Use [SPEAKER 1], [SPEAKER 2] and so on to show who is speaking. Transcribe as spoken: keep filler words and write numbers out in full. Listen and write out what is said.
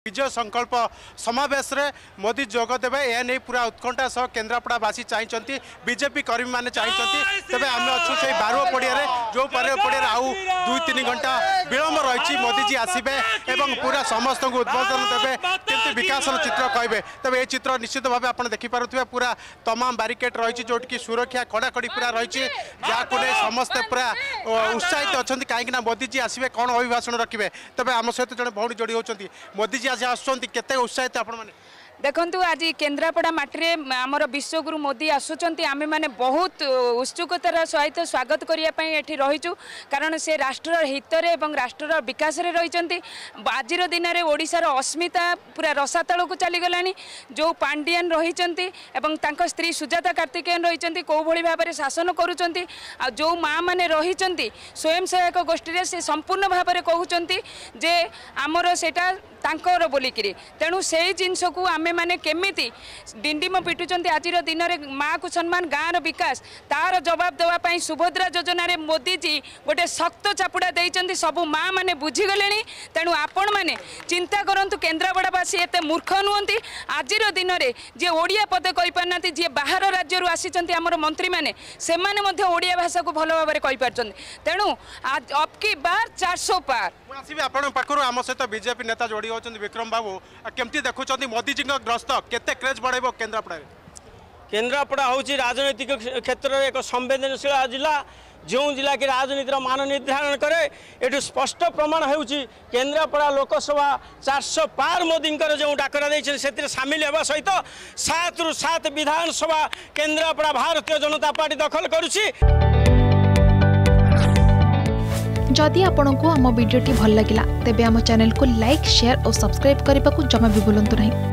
[SPEAKER 1] विजय संकल्प समावेश रे मोदी जोग देवे ए नहीं पूरा उत्कंठा सह केन्द्रापड़ावासी चाहते बीजेपी कर्मी मैंने चाहते तेज आम अच्छु से बारुआ पड़िया जो बारुआ पड़िया आउ दुई तीन घंटा विलम्ब रही मोदी जी आसबे एवं पूरा समस्त को उद्बोधन देवे किंतु विकास चित्र कहे तेज ये चित्र निश्चित भाव आप देखिपे पूरा तमाम बारिकेड रही जो सुरक्षा कड़ाकड़ी पूरा रही जहाँ समस्ते पूरा उत्साहित अच्छा कहीं मोदी जी आसबे कौन अभिभाषण रखिए तेज आम सहित जड़े भौणी जोड़ी होती मोदी जी आज आसते उत्साहित आपण मैंने
[SPEAKER 2] देखंतु आज केन्द्रापड़ा माटी आमर विश्वगुरु मोदी आसुंच आमे माने बहुत उत्सुकतार सहित स्वागत करने रहीचु कारण से राष्ट्र हितर एवं राष्ट्र विकास रे रही आज दिन में ओडिशार अस्मिता पूरा रसातल को चलीगला जो पांडियान रही स्त्री सुजाता कार्तिकेयन रही कौ भली भाव में शासन करुँच जो माँ मैंने रही स्वयं सहायक गोष्ठी से संपूर्ण भाव में कहते जे आमर सेटा तांकर बोलिकी तेणु से जिनस को आमे माने केमिति डिंडिम पिटुचंती आज दिन में माँ को सम्मान गाँव विकास तार जवाब देवाई सुभद्रा योजना रे मोदी जी गोटे शक्त चापुड़ा देइचंती सबु माँ मैंने बुझीगले तेणु आपण मैंने चिंता करंतु केन्द्रापड़ावासी एत मूर्ख नुहंती आज दिन में जी ओडिया पदे कहि पारना जी बाहर राज्य आसी आमर मंत्री मैंने से ओडिया भाषा को भल भाव में कहि पारछंती तेणु आज अब की बार चार सौ पार
[SPEAKER 1] आसबि आपण पाखरु आम सहित बीजेपी नेता जोड़ी होचंती विक्रम बाबू केमती देखुचंती मोदी जी ग्रस्त केते क्रेज बढ़ेबो केन्द्रापड़ा
[SPEAKER 3] केन्द्रापड़ा हूँ राजनैतिक क्षेत्र में एक संवेदनशील जिला जो जिला की राजनीतिर मान निर्धारण करे ये स्पष्ट प्रमाण हो केन्द्रापड़ा लोकसभा चार सौ पार मोदी जो डाकरा से सामिल होगा सहित सात रु सात विधानसभा केन्द्रापड़ा भारतीय जनता पार्टी दखल करुछि।
[SPEAKER 4] जदि आपंक आम भिडी भल लगा तेब आम चैनल को लाइक शेयर और सब्सक्राइब करने को जमा भी भूलु नहीं।